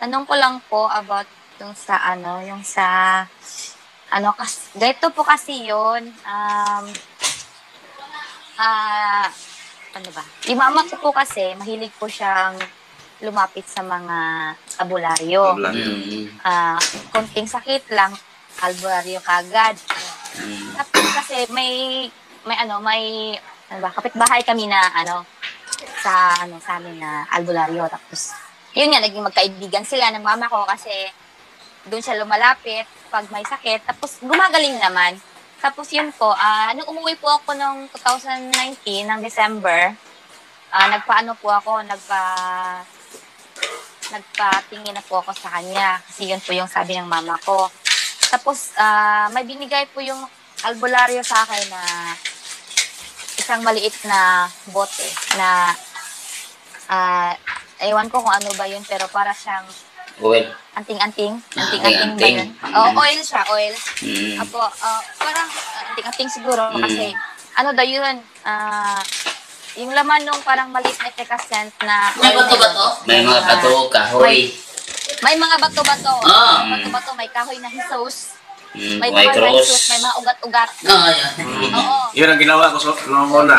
tanong ko lang po about yung sa ganito po kasi yun, ah, ano ba? Yung mama ko po kasi, mahilig po siyang lumapit sa mga albularyo. Ah, konting sakit lang, albularyo kagad. Tapos kasi kapitbahay kami na sa amin na albularyo. Tapos, yun nga, naging magkaibigan sila ng mama ko kasi doon siya lumalapit pag may sakit. Tapos, gumagaling naman. Tapos yun po, nung umuwi po ako noong 2019, ng December, nagpatingin na po ako sa kanya. Kasi yun po yung sabi ng mama ko. Tapos, may binigay po yung albularyo sa akin na isang maliit na bote na ewan ko kung ano ba yun, pero para siyang oil. Anting-anting ba yun? Oil siya, oil. Apo, parang anting-anting siguro kasi ano daw yun, yung laman nung parang maliit na effervescent na may bato-bato? May mga bato, kahoy. May mga bato-bato. Bato-bato, may kahoy na hisos. May kahoy na hisos, may mga ugat-ugat. Yan. Oo. Yun ang ginawa ko noong una.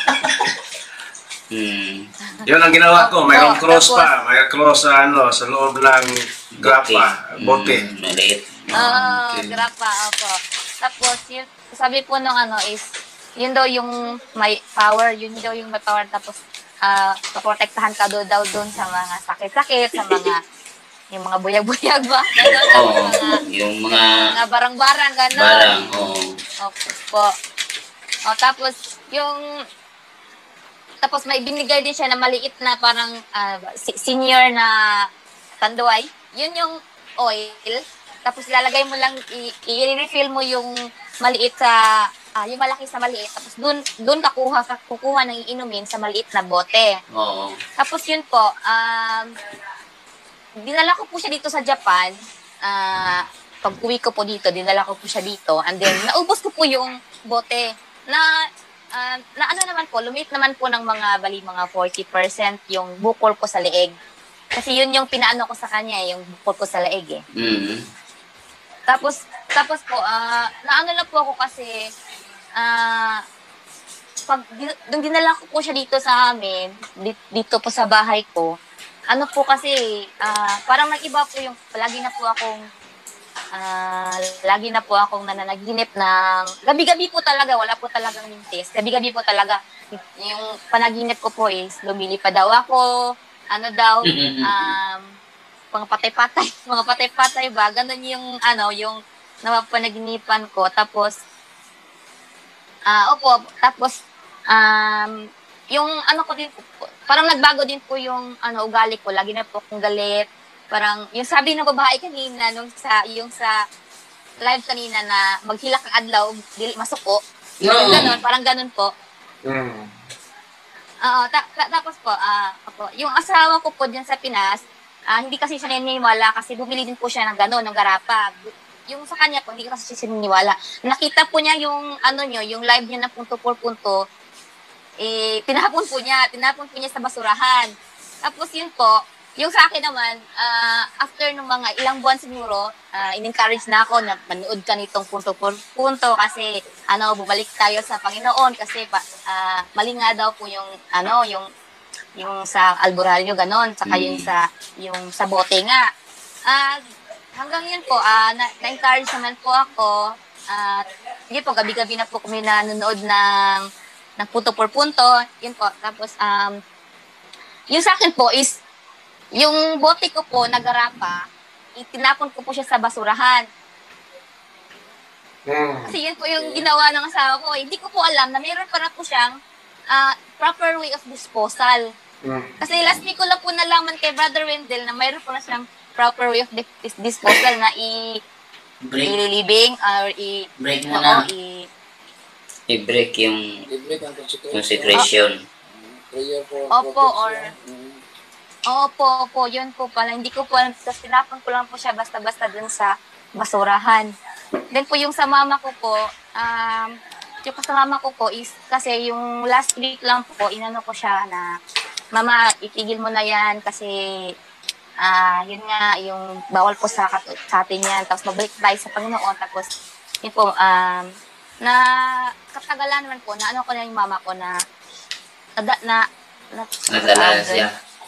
Yun ang ginawa ko. Mayroong cross pa. May cross sa loob ng grapa. Bote. Maliit. Grapa, opo. Tapos, yun, sabi po nung is, yun daw yung may power, tapos, paprotektahan ka daw doon sa mga sakit-sakit, sa mga, yung mga buyag-buyag ba? Yung mga barang-barang, gano'n. Barang, Opo. Tapos may binigay din siya na maliit na parang senior na tanduay. Yun yung oil. Tapos lalagay mo lang, i-refill mo yung maliit yung malaki sa maliit. Tapos dun kukuha ng iinumin sa maliit na bote. Oo. Tapos yun po, dinala ko po siya dito sa Japan. Pag uwi ko po dito, dinala ko po siya dito. And then, naubos ko po yung bote na naman po, lumit naman po ng mga 40% yung bukol ko sa leeg. Kasi yun yung pinaano ko sa kanya, yung bukol ko sa leeg eh. Tapos po, naano lang po ako kasi, pag dinala ko po siya dito sa amin, dito po sa bahay ko, ano po kasi, parang nag-iba po yung, lagi na po akong nananaginip ng, gabi-gabi po talaga, wala po talagang mintis. Gabi-gabi po talaga, yung panaginip ko po is, lumilipad daw ako, mga patay-patay ba, ganun yung napapanaginipan ko. Tapos, yung ko din po, parang nagbago din po yung ugali ko, lagi na po akong galit. Parang, yung sabi ng babae kanina, yung sa live kanina na maghilak ang adlaw, dili masuko. Parang ganun po. Tapos po, yung asawa ko po dyan sa Pinas, hindi kasi siya naniniwala kasi bumili din po siya ng gano'n, ng garapa. Yung sa kanya po, hindi kasi siya naniniwala. Nakita po niya yung, yung live niya na punto por punto, tinapon po niya sa basurahan. Tapos yun po, yung sa akin naman, after ng mga ilang buwan siguro, in-encourage na ako na manood ka nitong punto por punto kasi bumalik tayo sa Panginoon kasi mali nga daw po yung yung sa albularyo ganon, saka yung sa bote nga. Hanggang yun po, na-encourage naman po ako. Yun po, gabi-gabi na po kami nanonood ng punto por punto. Yun po, tapos yung sa akin po is yung bote ko po, nagarapa, itinapon ko po siya sa basurahan. Kasi yun po yung ginawa ng asawa ko. Hindi ko po alam na mayroon pa na po siyang proper way of disposal. Kasi last week ko lang po nalaman kay Brother Wendell na mayroon po na siyang proper way of disposal na i-living or break mo na. I-break yung consecration. Opo, yun po pala. Hindi ko po alam. Tapos tinapon ko lang po siya basta-basta dun sa basurahan. Then po yung sa mama ko po, yung kasama ko po is, kasi yung last week lang po, inano ko siya na, Mama, itigil mo na yan kasi Yun nga, yung bawal po sa atin yan. Tapos magbalik tayo sa Panginoon. Tapos, yun po, na katagalan naman po, na ano ko na yung mama ko na Nadala siya.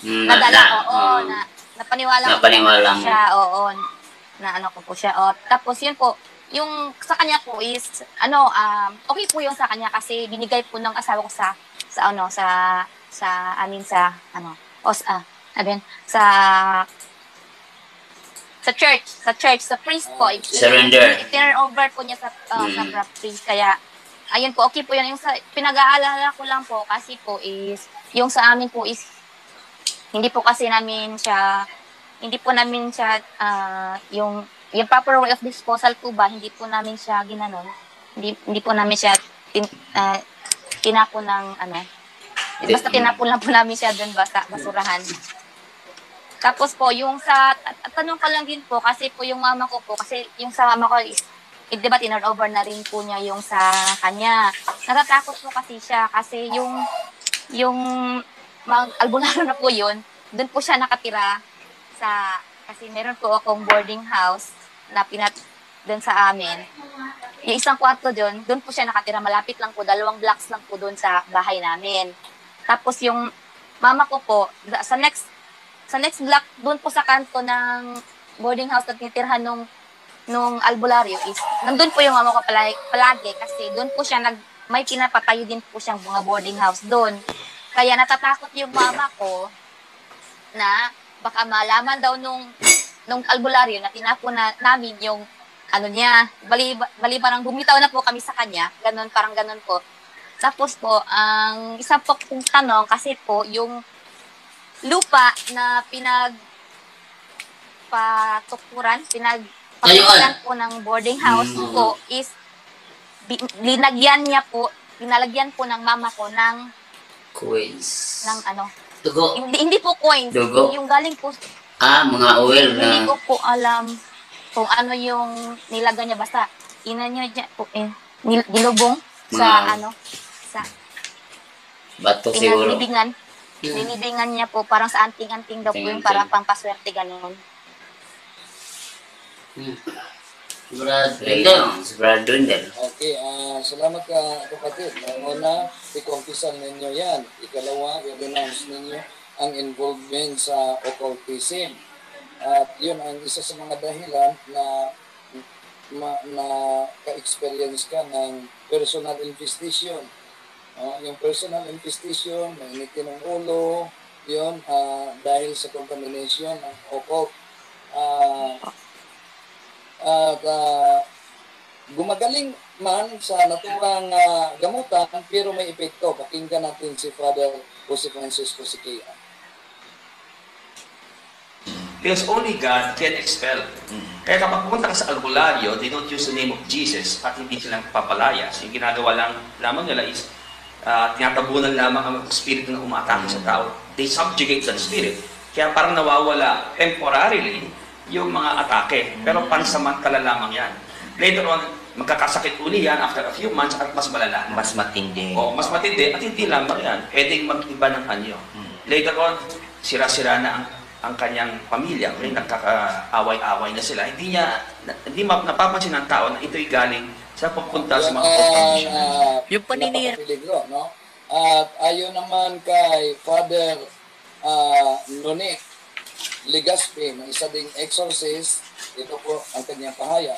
Napaniwala Napaniwala ko siya, oo, na ano ko po siya. Tapos yun po, yung sa kanya po is, okay po yung sa kanya kasi binigay po ng asawa ko sa church, sa priest po. Surrender. I-turn over po niya sa priest. Kaya, ayun po, okay po yun. Yung pinag-aalala ko lang po kasi po is, yung sa amin po is, hindi po namin siya, yung proper way of disposal po ba, hindi po namin siya ginanon. Hindi po namin siya tinapon ng basta tinapon lang po namin siya doon sa basurahan. Tapos po, yung tanong ko lang din po, kasi po yung mama ko po, kasi yung sa mama ko is, diba, tinurn over na rin po niya yung sa kanya. Natatakot po kasi siya, kasi yung albularyo na po yun, doon po siya nakatira kasi meron po akong boarding house na doon sa amin. Yung isang kwarto doon po siya nakatira, malapit lang po, 2 blocks lang po doon sa bahay namin. Tapos yung mama ko po, sa next block, doon po sa kanto ng boarding house na tinitirhan nung albularyo is, nandun po yung mama ko palagi kasi doon po siya may pinapatayo din po siyang mga boarding house doon. Kaya natatakot yung mama ko na baka malaman daw nung albularyo na tinapon namin yung niya, bali parang bumitaw na po kami sa kanya, parang ganon po. Tapos po, ang isa po kong tanong, kasi po, yung lupa na pinagpatukuran po ng boarding house po is pinalagyan po ng mama ko ng coins. Ng Dugo. Hindi po coins. Dugo. Yung galing po. Mga oil na. Hindi ko po alam kung ano yung nilagay niya. Basta, niya dyan po, ginubong sa bato siguro. Nilibingan niya po, parang sa anting-anting daw po yung para pampaswerte ganun. Brad Rindel. Okay, salamat ka kapatid. Una, i-confession ninyo yan. Ikalawa, i-denounce ninyo ang involvement sa occultism. At yun ang isa sa mga dahilan na ka-experience ka ng personal infestation. Yung personal infestation, mainitin ng ulo, yun, dahil sa contamination ng occult. Gumagaling man sa naturang gamutan, pero may epekto. Pakinggan natin si Father Jose Francisco Siquia. Because only God can expel. Kaya kapag pumunta ka sa albularyo, they don't use the name of Jesus at hindi silang papalayas. Yung ginagawa lamang nila is tinatabunan lamang ang espiritu na umatake sa tao. They subjugate that spirit. Kaya parang nawawala temporarily yung mga atake. Pero pansamantala lamang yan. Later on, magkakasakit uli yan after a few months at mas malala. Mas matindi. Mas matindi. At hindi lamang yan. Pwedeng mag-iba ng anyo. Later on, sira-sira na ang kanyang pamilya. Kaya nagkakaaway-away na sila. Hindi napapansin ng tao na ito'y galing sa pupunta sa mga condition. Yung paninir. No? At ayon naman kay Father Nonik Legaspi, ng isa ding exorcist, ito po ang kanyang pahayag.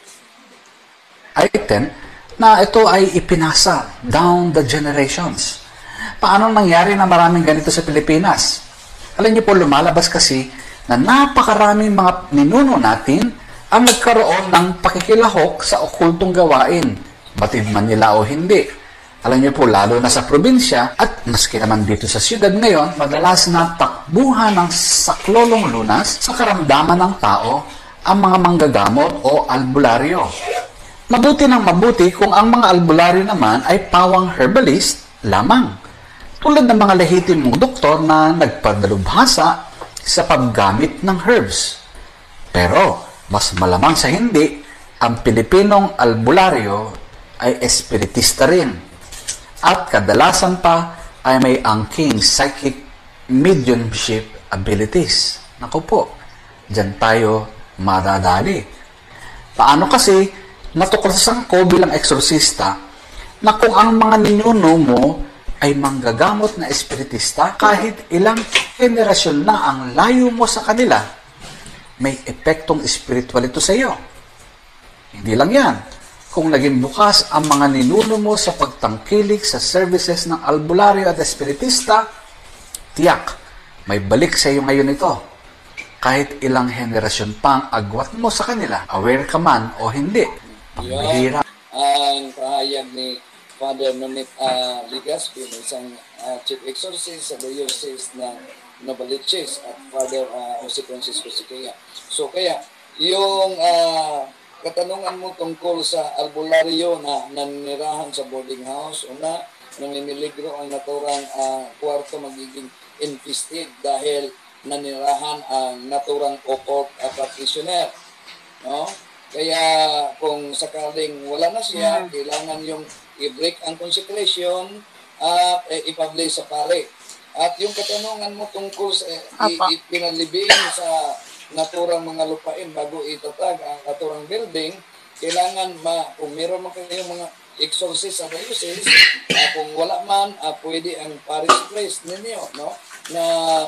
Item na ito ay ipinasa down the generations. Paano nangyari na maraming ganito sa Pilipinas? Alam niyo po, lumalabas kasi na napakaraming mga ninuno natin ang nagkaroon ng pakikilahok sa okultong gawain, batid man nila o hindi. Alam niyo po, lalo na sa probinsya at maski naman dito sa siyudad ngayon, madalas na takbuhan ng saklolong lunas sa karamdaman ng tao ang mga manggagamot o albularyo. Mabuti ng mabuti kung ang mga albularyo naman ay pawang herbalist lamang, tulad ng mga lehitimong doktor na nagpadalubhasa sa paggamit ng herbs. Pero mas malamang sa hindi, ang Pilipinong albularyo ay espiritista rin. At kadalasan pa ay may angking psychic mediumship abilities. Naku po, dyan tayo madadali. Paano kasi natuklasan ko bilang eksorsista na kung ang mga ninuno mo ay manggagamot na espiritista, kahit ilang henerasyon na ang layo mo sa kanila, may epektong espiritual ito sa iyo. Hindi lang yan. Kung naging bukas ang mga ninuno mo sa pagtangkilik sa services ng albularyo at espiritista, tiyak, may balik sa iyo ngayon ito. Kahit ilang henerasyon pa ang agwat mo sa kanila, aware ka man o hindi. Ang Yun, mahirap. ang pahayag ni Father Nonit Ligaspi, isang chief exorcist sa Diocese ng Novaliches, at Father Jose Francisco Siquia. So kaya, yung katanungan mo tungkol sa albularyo na nanirahan sa boarding house, una, naniniligro ang naturang kwarto magiging infested dahil nanirahan ang naturang occult practitioner. No? Kaya kung sakaling wala na siya, kailangan yung i-break ang consecration at i-publish sa pare. At yung katanungan mo tungkol sa pinalibing sa naturang mga lupain bago itatag ang naturang building, kailangan kung meron man kayong mga exorcist sa diocese, kung wala man, pwede ang parish priest ninyo, no? Na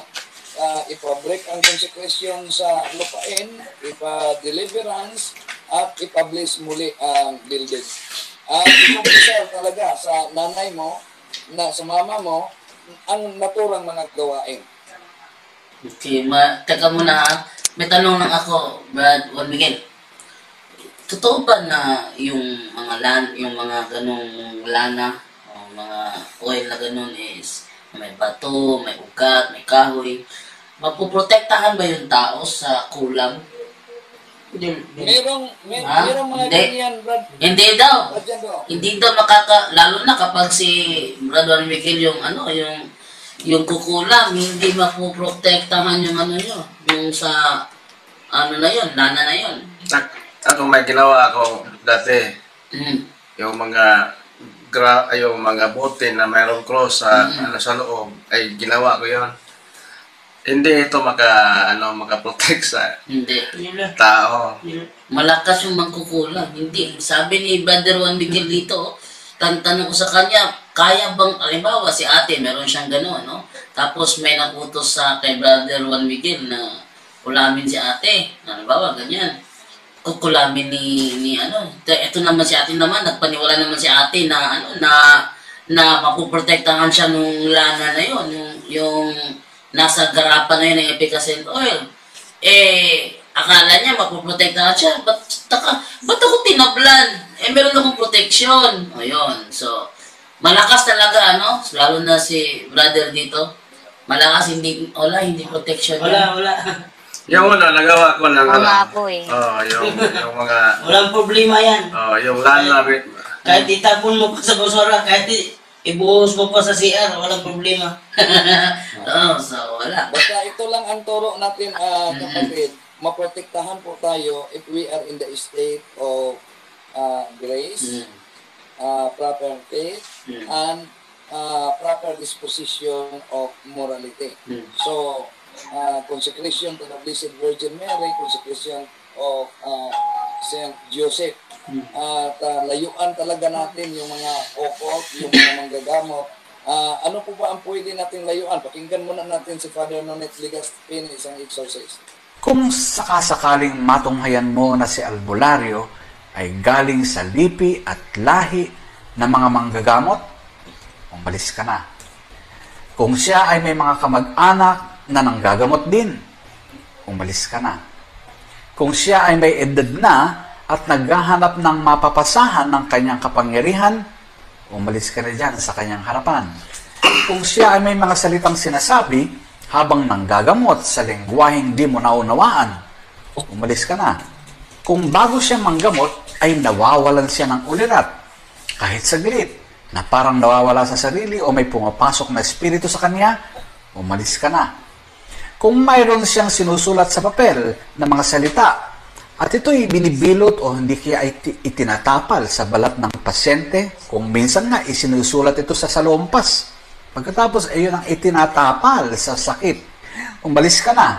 ipa-break ang consecration sa lupain, ipa-deliverance, at i-publish muli ang building. At i-confessor talaga sa nanay mo, sa mama mo, ang naturang mga gawain. Okay, teka muna ha. May tanong lang ako, Brad Juan Miguel. Totoo ba na yung mga ganong lana, o mga oil na ganon is may bato, may ugat, may kahoy, mapuprotektahan ba yung tao sa kulam? Merong mga Hindi. ganyan, Brad. Hindi daw. Adyan daw. Hindi daw lalo na kapag si Brad Juan Miguel yung kukulam, hindi mapuprotektahan yung yung sa lana na yun. Ako may ginawa ako dati, Mm. yung mga bote na mayroong cross sa loob, ay ginawa ko yon. Hindi ito makaprotect sa Hindi. tao. Malakas yung mangkukulam. Hindi. Sabi ni Brother Juan Miguel dito, tanong ko sa kanya, kaya bang, halimbawa si ate, meron siyang gano'n, no? Tapos may naputos sa kay Brother Juan Miguel na kulamin si ate. Halimbawa, ganyan. Kukulamin ito naman si ate naman, nagpaniwala naman si ate na mapuprotektahan siya nung lana na yun, yung nasa garapan na yun ng efficacent oil. Akala niya mapuprotektahan siya. Ba't ako tinablan? Meron akong protection. O yun. So, malakas talaga, lalo na si brother dito. Malakas, hindi protection. Wala. Yung nagawa ko ng Nga po eh. yung mga Walang problema yan. yung lana Kahit itapon mo pa sa basura, kahit ibuhos mo pa sa CR, walang problema. So wala. Basta ito lang ang turo natin, kapatid. Maprotektahan po tayo if we are in the state of grace, proper faith, and proper disposition of morality. So, consecration to the Blessed Virgin Mary, consecration of Saint Joseph. At layuan talaga natin yung mga occult, yung mga manggagamot. Ano po ba ang pwede natin layuan? Pakinggan muna natin si Father Nonet Ligaspi, isang exorcist. Kung sakasakaling matunghayan mo na si albularyo ay galing sa lipi at lahi ng mga manggagamot, umalis ka na. Kung siya ay may mga kamag-anak na nanggagamot din, umalis ka na. Kung siya ay may edad na at naghahanap ng mapapasahan ng kanyang kapangyarihan, umalis ka na dyan sa kanyang harapan. Kung siya ay may mga salitang sinasabi habang nanggagamot sa lengguwaheng di mo naunawaan, umalis ka na. Kung bago siya manggamot ay nawawalan siya ng ulirat, kahit saglit, na parang nawawala sa sarili o may pumapasok na espiritu sa kanya, umalis ka na. Kung mayroon siyang sinusulat sa papel na mga salita at ito'y binibilot o hindi kaya itinatapal sa balat ng pasyente, kung minsan nga isinusulat ito sa salompas, pagkatapos ayun ang itinatapal sa sakit, umalis ka na.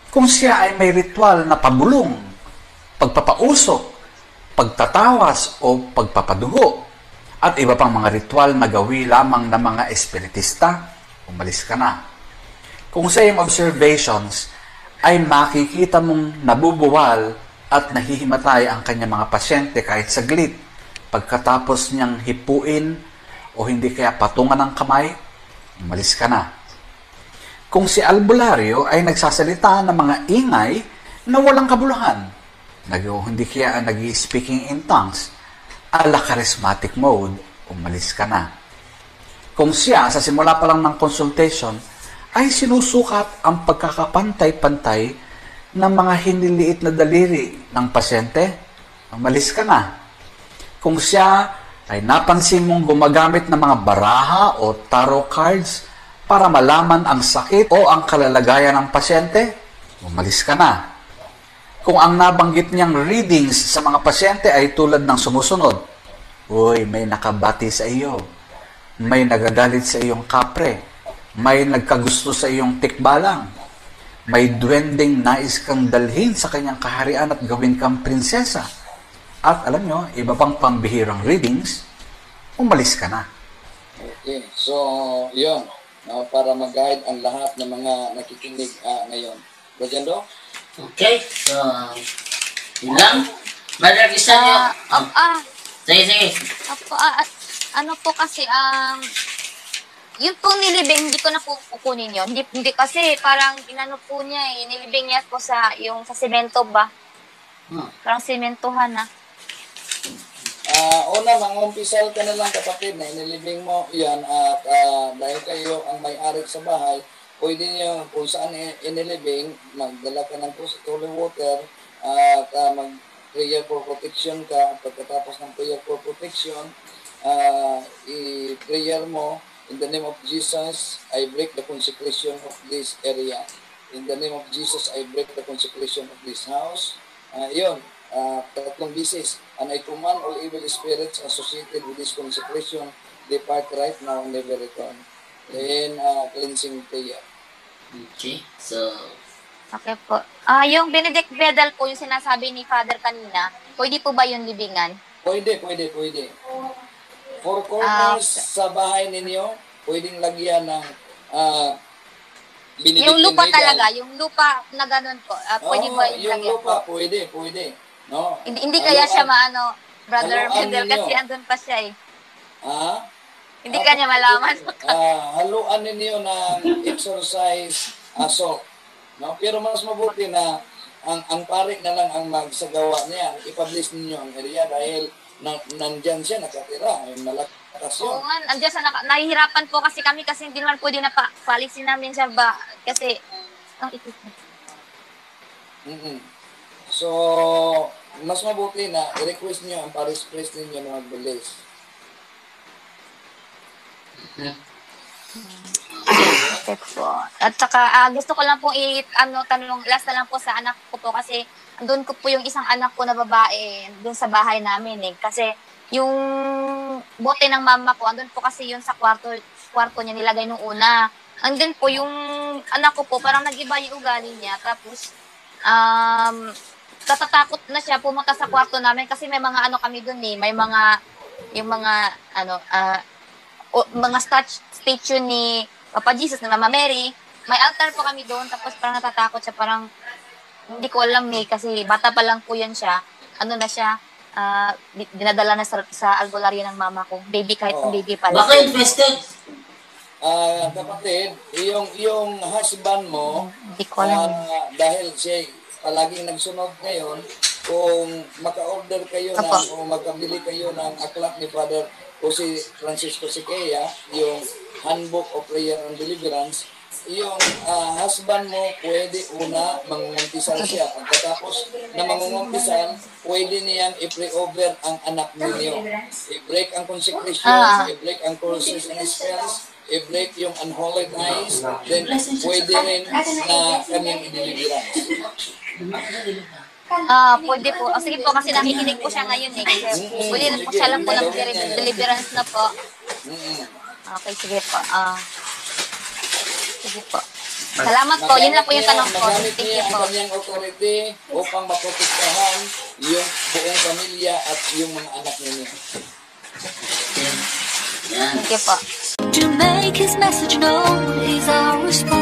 Kung siya ay may ritual na pabulong, pagpapausok, pagtatawas o pagpapadugo, at iba pang mga ritual na gawi lamang ng mga espiritista, umalis ka na. Kung sa iyong observations ay makikita mong nabubuwal at nahihimatay ang kanyang mga pasyente kahit saglit, pagkatapos niyang hipuin o hindi kaya patungan ng kamay, umalis ka na. Kung si albularyo ay nagsasalita ng mga ingay na walang kabuluhan, hindi kaya nag-speaking in tongues, ala charismatic mode, umalis ka na. Kung siya, sa simula pa lang ng consultation, ay sinusukat ang pagkakapantay-pantay ng mga hiniliit na daliri ng pasyente, umalis ka na. Kung siya ay napansin mong gumagamit ng mga baraha o tarot cards para malaman ang sakit o ang kalalagayan ng pasyente, umalis ka na. Kung ang nabanggit niyang readings sa mga pasyente ay tulad ng sumusunod, uy, may nakabati sa iyo, may nagagalit sa iyong kapre, may nagkagusto sa iyong tikbalang, may duwending nais kang dalhin sa kanyang kaharian at gawin kang prinsesa. At alam nyo, iba pang pambihirang readings, umalis ka na. Okay, so yun, para mag-guide ang lahat ng mga nakikinig ngayon. Rojando? Okay, so, yun lang. Brother, isa nyo. Sige. Ano po kasi, yun pong nilibing, hindi ko na po kukunin yun. Hindi kasi parang inano po niya nilibing niya po sa semento ba? Parang sementohan na. Una, mangumpisal ka na lang kapatid na inilibing mo yan at dahil kayo ang may-ari sa bahay, pwede niyo kung saan inilibing, magdala ka ng holy water at mag-prayer for protection ka. Pagkatapos ng prayer for protection, i-prayer mo, in the name of Jesus, I break the consecration of this area. In the name of Jesus, I break the consecration of this house. Tatlong bisis. And I command all evil spirits associated with this consecration, depart right now and never return. Then, cleansing prayer. Okay, so... Okay po. Yung Benedict Bedal po, yung sinasabi ni Father kanina, pwede po ba yung libingan? Pwede. Four corners sa bahay ninyo, pwedeng lagyan ng Benedictine yung lupa Bedal. talaga, yung lupa na ganun po. Pwede ba yung lagyan lupa, po? pwede. No? Hindi kaya siya Brother haluan Bedal, ninyo. kasi andun pa siya eh. Hindi Tapos, kanya malaman. haluan ninyo ng exercise salt. No? Pero mas mabuti na ang pare na lang ang magsagawa niya. I-publish ninyo ang area dahil nandyan siya nakatira. Malakas yun. Oo nga, andyan sa nahihirapan po kasi kami kasi hindi naman pwede na paalisin namin siya ba. Kasi, So, mas mabuti na i-request niyo ang parish priest ninyo na mag-release. Okay po. At saka, gusto ko lang po tanong, last na lang po sa anak ko po kasi doon ko po yung isang anak ko na babae doon sa bahay namin eh. Kasi yung bote ng mama ko, andun po kasi yun sa kwarto niya nilagay nung una. Andun po yung anak ko po, parang nag-iba yung ugali niya. Tapos, natatakot na siya pumunta sa kwarto namin kasi may mga kami doon eh. May mga, mga statue ni Papa Jesus, na Mama Mary. May altar po kami doon, tapos parang natatakot siya, parang hindi ko alam eh, kasi bata pa lang po yan siya. Na siya, dinadala na sa albularyo ng mama ko. Baby, kahit baby pa lang. Baka infested? Kapatid, yung husband mo, Hindi ko alam. dahil siya palaging nagsunod ngayon, kung maka-order kayo o magkabili kayo ng aklat ni Father Jose Francisco Siqueira, yung Handbook of Prayer and Deliverance, yung husband mo, pwede una mangungumpisal siya. Pagkatapos na mangungumpisal, pwede niyang i-pray over ang anak ninyo. I-break ang consecration, i-break ang curses and spells, i-break yung unholy ties, then pwede rin na kanyang i-deliverance. Pwede po. Sige po, kasi nakikinig po siya ngayon eh. Kasi pwede na po siya lang po ng deliverance na po. Okay, sige po. Sige po. Salamat po. Yun lang po yung tanong ko. Magamit Thank niya you po. ang kanyang authority upang maprotektahan yung buong pamilya at yung mga anak ninyo. Yan. Thank you po. To make his message known is our response.